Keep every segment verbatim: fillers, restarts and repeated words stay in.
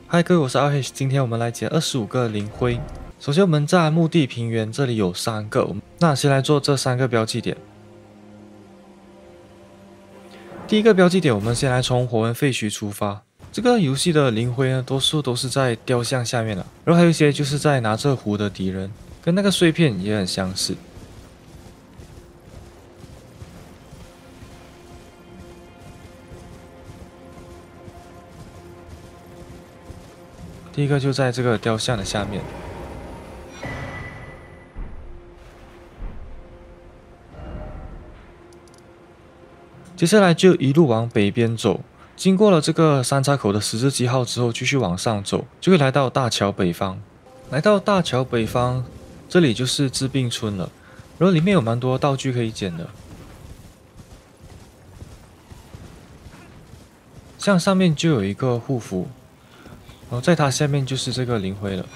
嗨，各位，我是 R H， 今天我们来捡二十五个灵灰。首先，我们在墓地平原这里有三个，那先来做这三个标记点。第一个标记点，我们先来从火纹废墟出发。这个游戏的灵灰呢，多数都是在雕像下面了，然后还有一些就是在拿着壶的敌人，跟那个碎片也很相似。 第一个就在这个雕像的下面，接下来就一路往北边走，经过了这个三岔口的十字记号之后，继续往上走，就会来到大桥北方。来到大桥北方，这里就是治病村了，然后里面有蛮多道具可以捡的，像上面就有一个护符。 然后在它下面就是这个灵灰了。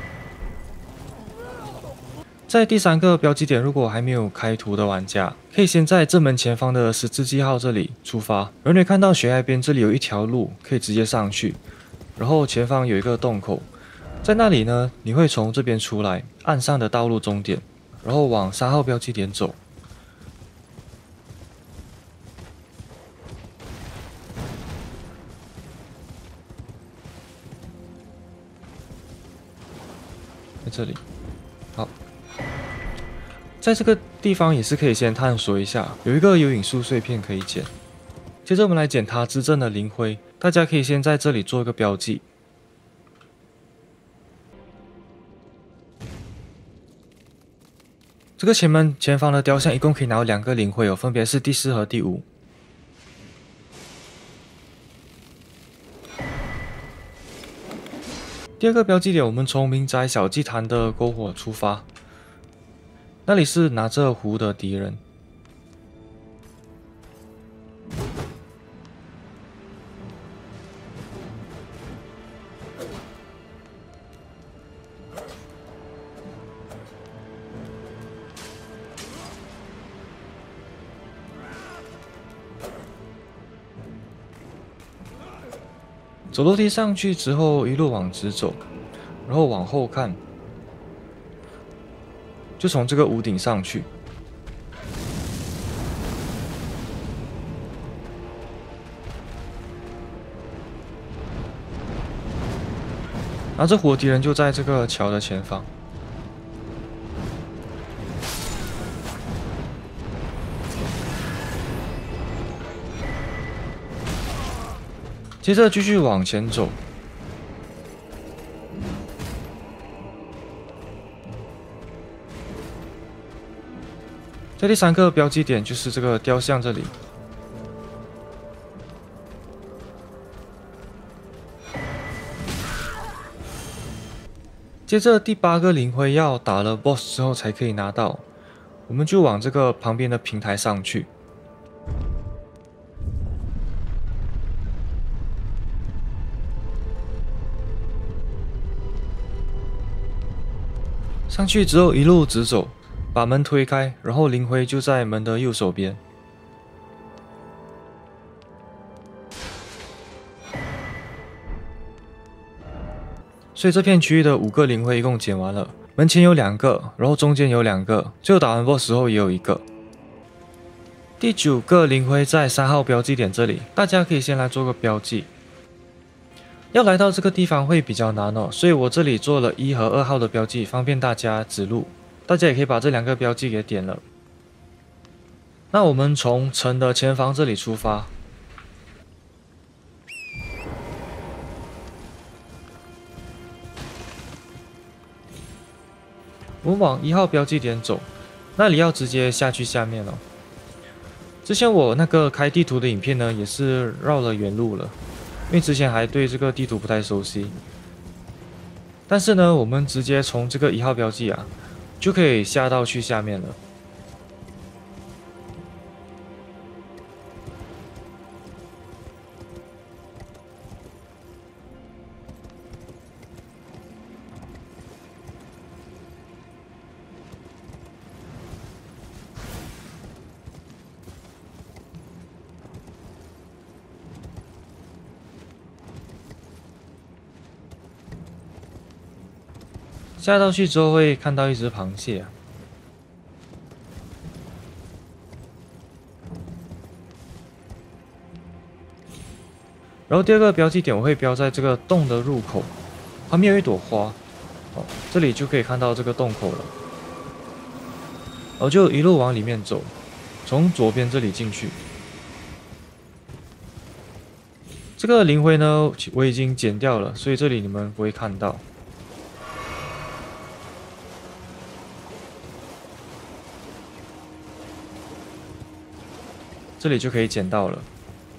在第三个标记点，如果还没有开图的玩家，可以先在正门前方的十字记号这里出发，然后你会看到悬崖边这里有一条路可以直接上去，然后前方有一个洞口，在那里呢，你会从这边出来，岸上的道路终点，然后往三号标记点走。 在这里，好，在这个地方也是可以先探索一下，有一个有影树碎片可以捡。接着我们来捡它之阵的灵灰，大家可以先在这里做一个标记。这个前门前方的雕像一共可以拿到两个灵灰哦，分别是第四和第五。 第二个标记点，我们从民宅小祭坛的篝火出发，那里是拿着壶的敌人。走楼梯上去之后，一路往直走，然后往后看，就从这个屋顶上去。然后这火敌人就在这个桥的前方。接着继续往前走，在第三个标记点就是这个雕像这里。接着第八个灵灰要打了 boss 之后才可以拿到，我们就往这个旁边的平台上去。 上去之后一路直走，把门推开，然后灵灰就在门的右手边。所以这片区域的五个灵灰一共捡完了，门前有两个，然后中间有两个，最后打完 boss 时候也有一个。第九个灵灰在三号标记点这里，大家可以先来做个标记。 要来到这个地方会比较难哦，所以我这里做了一和二号的标记，方便大家指路。大家也可以把这两个标记给点了。那我们从城的前方这里出发，我们往一号标记点走，那里要直接下去下面哦。之前我那个开地图的影片呢，也是绕了远路了。 因为之前还对这个地图不太熟悉，但是呢，我们直接从这个一号标记啊，就可以下到去下面了。 下到去之后会看到一只螃蟹啊。然后第二个标记点我会标在这个洞的入口，旁边有一朵花，哦，这里就可以看到这个洞口了。然后就一路往里面走，从左边这里进去。这个灵灰呢，我已经剪掉了，所以这里你们不会看到。这里就可以捡到了。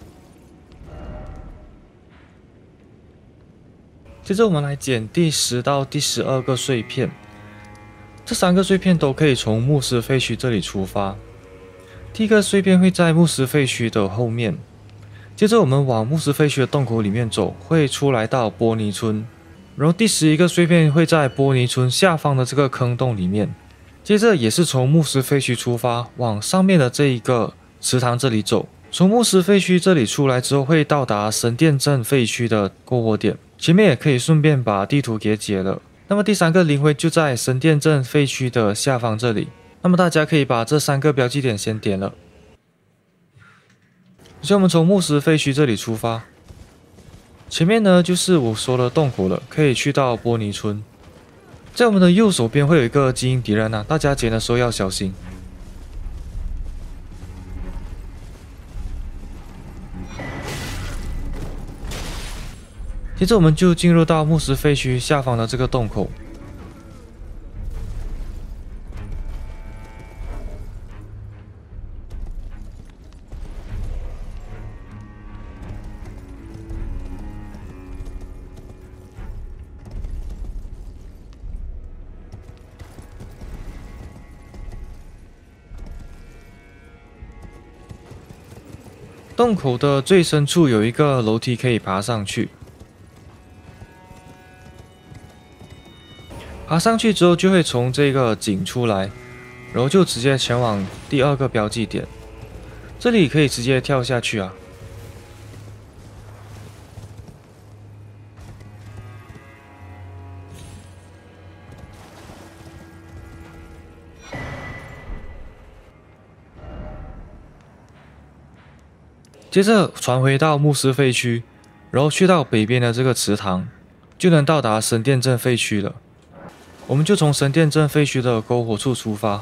接着我们来捡第十到第十二个碎片，这三个碎片都可以从牧师废墟这里出发。第一个碎片会在牧师废墟的后面，接着我们往牧师废墟的洞口里面走，会出来到波尼村。然后第十一个碎片会在波尼村下方的这个坑洞里面，接着也是从牧师废墟出发，往上面的这一个池塘这里走。从牧师废墟这里出来之后，会到达神殿镇废墟的篝火点。前面也可以顺便把地图给解了。那么第三个灵灰就在神殿镇废墟的下方这里。那么大家可以把这三个标记点先点了。首先我们从牧师废墟这里出发，前面呢就是我说的洞口了，可以去到波尼村。在我们的右手边会有一个基因敌人啊，大家捡的时候要小心。接着我们就进入到牧师废墟下方的这个洞口。洞口的最深处有一个楼梯可以爬上去。爬上去之后就会从这个井出来，然后就直接前往第二个标记点。这里可以直接跳下去啊。接着传回到牧师废墟，然后去到北边的这个池塘，就能到达神殿镇废墟了。我们就从神殿镇废墟的篝火处出发。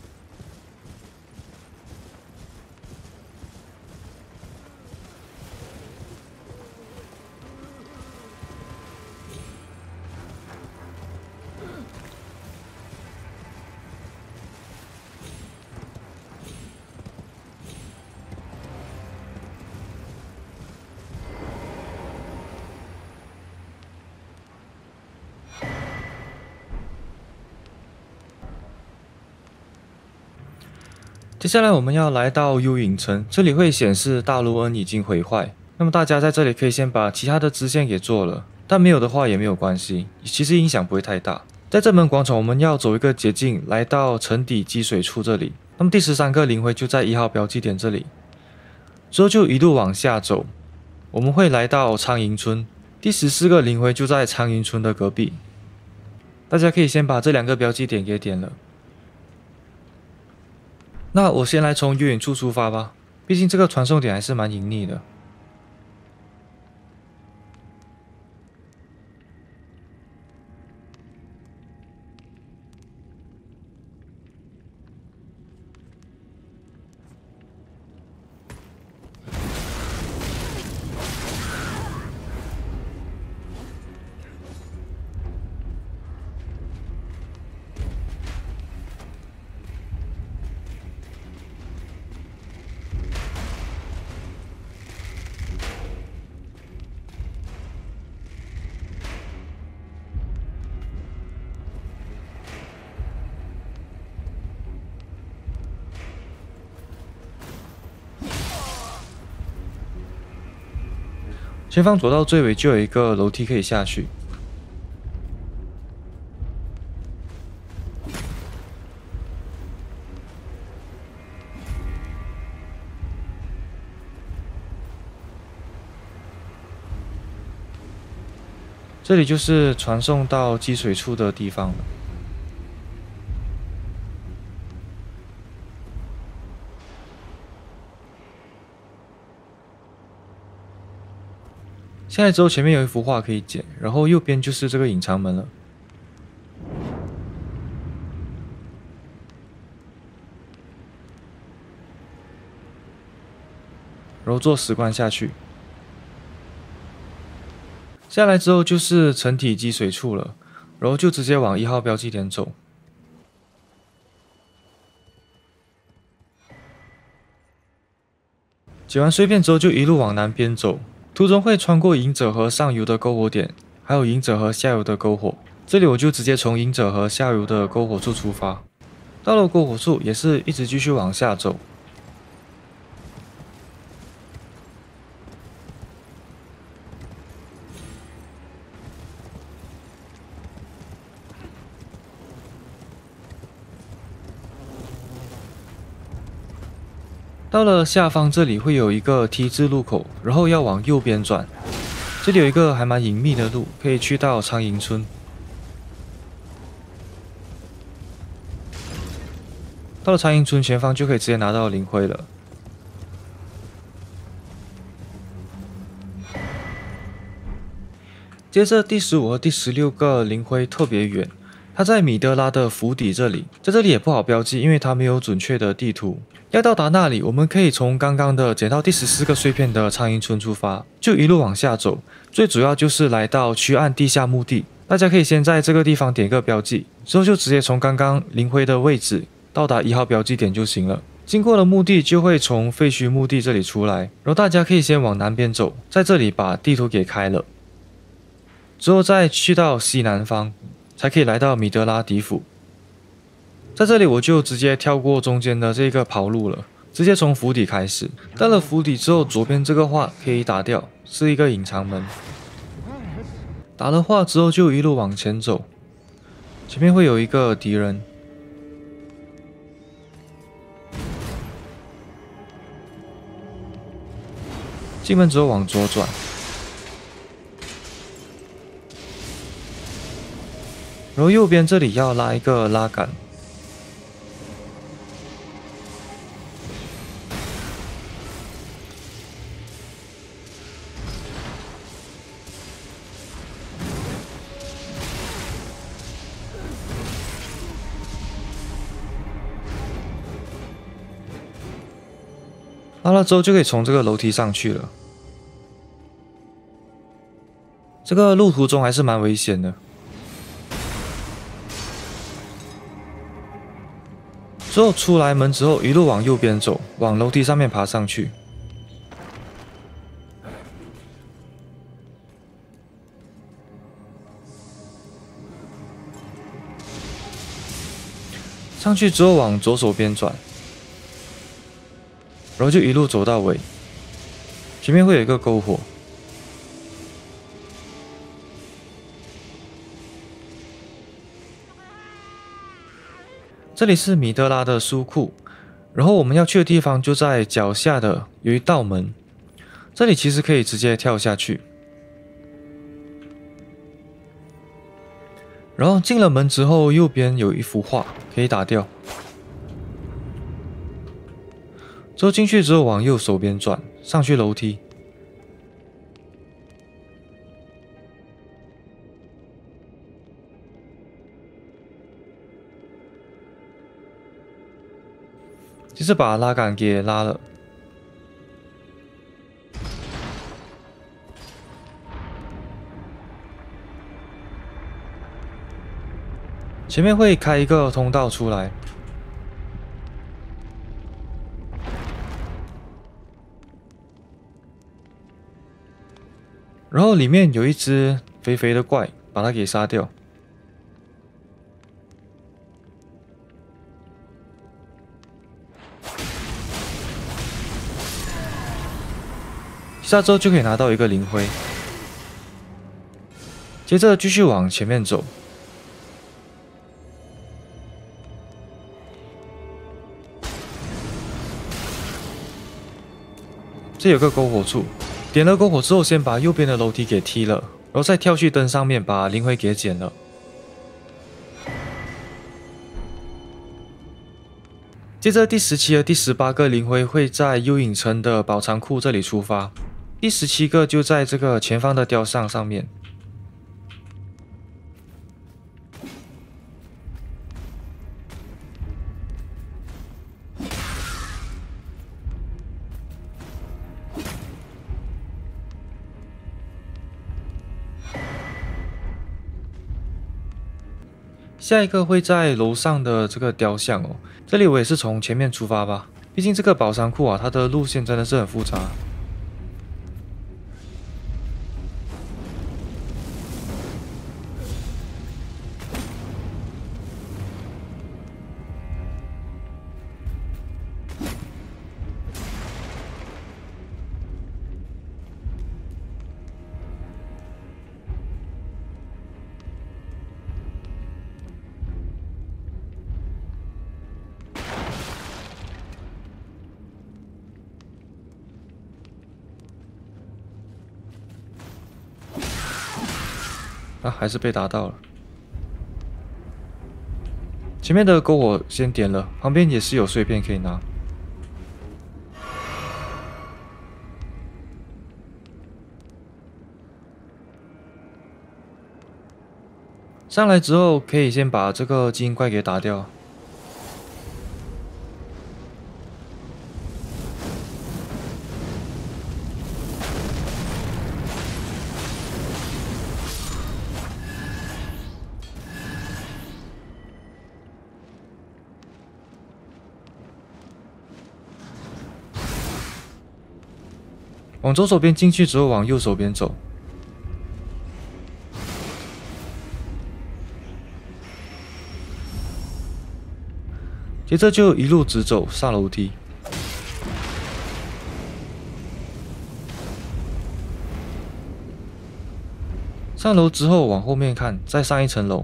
接下来我们要来到幽影城，这里会显示大卢恩已经毁坏。那么大家在这里可以先把其他的支线给做了，但没有的话也没有关系，其实影响不会太大。在正门广场，我们要走一个捷径，来到城底积水处这里。那么第十三个灵灰就在一号标记点这里，之后就一路往下走，我们会来到苍蝇村。第十四个灵灰就在苍蝇村的隔壁。大家可以先把这两个标记点给点了。那我先来从幽影处出发吧，毕竟这个传送点还是蛮隐秘的。前方走到最尾就有一个楼梯可以下去。 这里就是传送到积水处的地方了。下来之后，前面有一幅画可以捡，然后右边就是这个隐藏门了。然后做石棺下去。下来之后就是成体积水处了，然后就直接往一号标记点走。捡完碎片之后，就一路往南边走。 途中会穿过隐者河上游的篝火点，还有隐者河下游的篝火。这里我就直接从隐者河下游的篝火处出发，到了篝火处也是一直继续往下走。到了下方这里会有一个 T 字路口，然后要往右边转。这里有一个还蛮隐秘的路，可以去到苍蝇村。到了苍蝇村前方就可以直接拿到灵灰了。接着第十五和第十六个灵灰特别远。 它在米德拉的府邸这里，在这里也不好标记，因为它没有准确的地图。要到达那里，我们可以从刚刚的捡到第十四个碎片的苍蝇村出发，就一路往下走。最主要就是来到区岸地下墓地，大家可以先在这个地方点个标记，之后就直接从刚刚灵灰的位置到达一号标记点就行了。经过了墓地，就会从废墟墓地这里出来，然后大家可以先往南边走，在这里把地图给开了，之后再去到西南方。 才可以来到米德拉底府，在这里我就直接跳过中间的这个跑路了，直接从府邸开始。到了府邸之后，左边这个画可以打掉，是一个隐藏门。打了画之后就一路往前走，前面会有一个敌人。进门之后往左转。 然后右边这里要拉一个拉杆，拉了之后就可以从这个楼梯上去了。这个路途中还是蛮危险的。 之后出来门之后，一路往右边走，往楼梯上面爬上去。上去之后往左手边转，然后就一路走到尾。前面会有一个篝火。 这里是米德拉的书库，然后我们要去的地方就在脚下的有一道门，这里其实可以直接跳下去。然后进了门之后，右边有一幅画可以打掉。之后进去之后往右手边转，上去楼梯。 就是把拉杆给拉了，前面会开一个通道出来，然后里面有一只肥肥的怪，把它给杀掉。 下之后就可以拿到一个灵灰，接着继续往前面走。这有个篝火处，点了篝火之后，先把右边的楼梯给踢了， 然后再跳去灯上面把灵灰给捡了。接着第十七和第十八个灵灰会在幽影城的宝藏库这里出发，第十七个就在这个前方的雕像上面。下一个会在楼上的这个雕像哦，这里我也是从前面出发吧，毕竟这个宝藏库啊，它的路线真的是很复杂。啊，还是被打到了。前面的篝火先点了，旁边也是有碎片可以拿。上来之后可以先把这个基因怪给打掉。往左手边进去之后，往右手边走。接着就一路直走上楼梯。上楼之后往后面看，再上一层楼。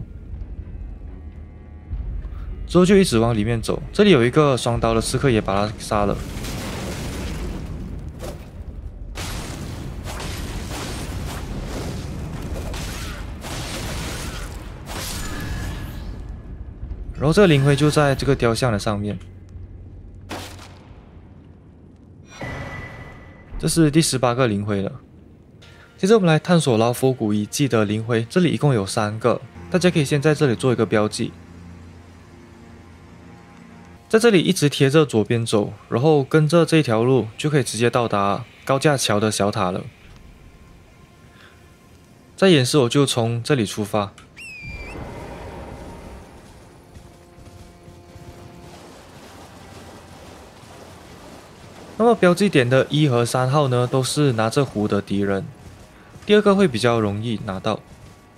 之后就一直往里面走。这里有一个双刀的刺客，也把他杀了。然后这个灵灰就在这个雕像的上面。这是第十八个灵灰了。接着我们来探索老佛古遗迹的灵灰，这里一共有三个，大家可以先在这里做一个标记。在这里一直贴着左边走，然后跟着这条路就可以直接到达高架桥的小塔了。再演示我就从这里出发。那么标记点的一和三号呢，都是拿着壶的敌人。第二个会比较容易拿到。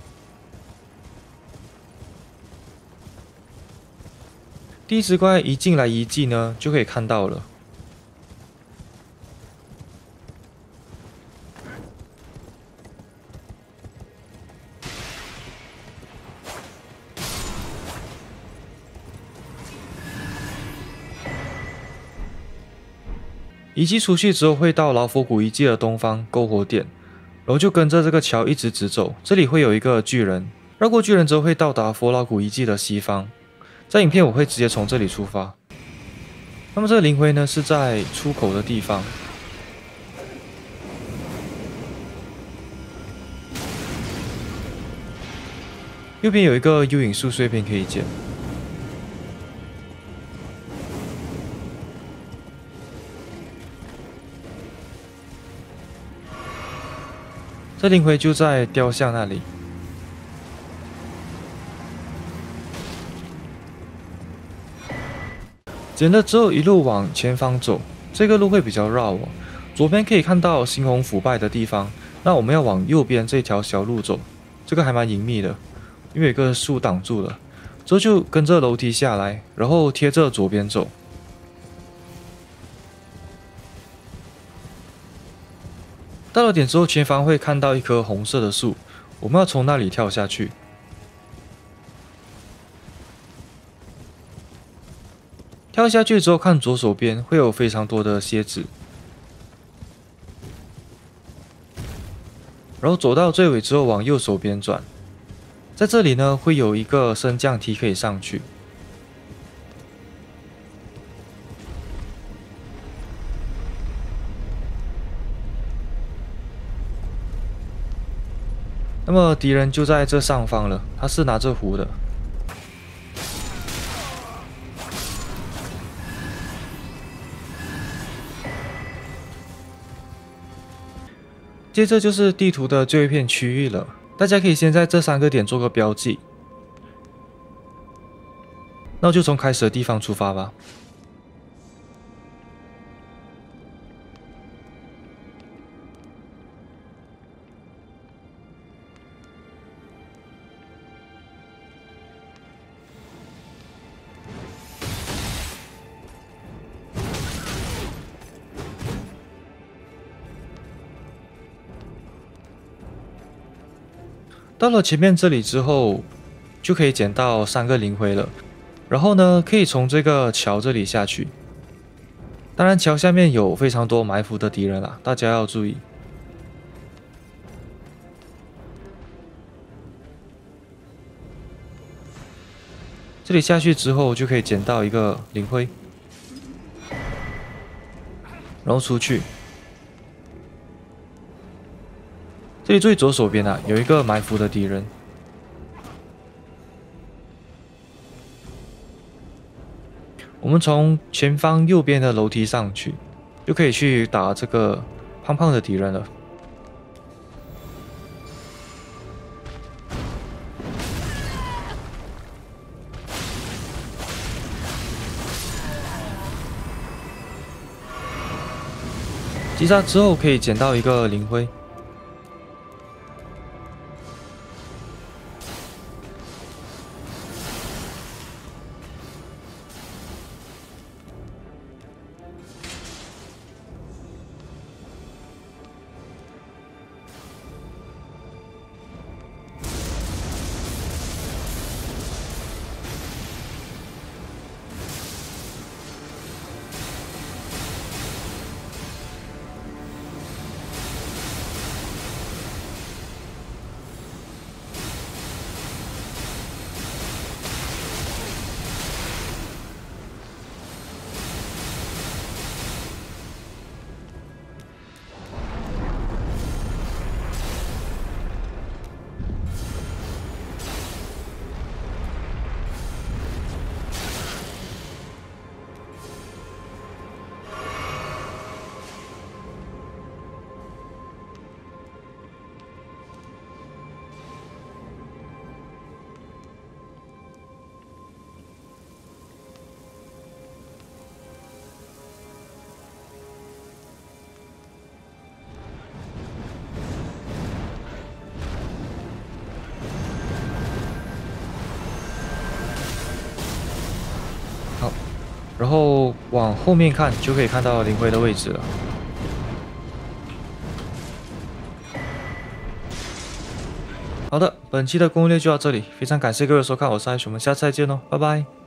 第一只怪一进来遗迹呢，就可以看到了。遗迹出去之后，会到老佛古遗迹的东方篝火点，然后就跟着这个桥一直直走。这里会有一个巨人，绕过巨人之后会到达佛老古遗迹的西方。在影片我会直接从这里出发。那么这个灵灰呢，是在出口的地方。右边有一个幽影树碎片可以捡。这灵灰就在雕像那里。捡了之后一路往前方走，这个路会比较绕哦。左边可以看到猩红腐败的地方，那我们要往右边这条小路走，这个还蛮隐秘的，因为有个树挡住了。之后就跟着楼梯下来，然后贴着左边走。到了点之后，前方会看到一棵红色的树，我们要从那里跳下去。跳下去之后，看左手边会有非常多的蝎子。 然后走到最尾之后往右手边转，在这里呢会有一个升降梯可以上去。那么敌人就在这上方了，他是拿着壶的。接着就是地图的最后一片区域了，大家可以先在这三个点做个标记。那我就从开始的地方出发吧。到了前面这里之后，就可以捡到三个灵灰了。然后呢，可以从这个桥这里下去。当然，桥下面有非常多埋伏的敌人啊，大家要注意。这里下去之后，就可以捡到一个灵灰，然后出去。这里最左手边啊，有一个埋伏的敌人。我们从前方右边的楼梯上去，就可以去打这个胖胖的敌人了。击杀之后可以捡到一个灵灰。好，然后往后面看就可以看到灵灰的位置了。好的，本期的攻略就到这里，非常感谢各位收看，我是艾熊，我们下次再见喽，拜拜。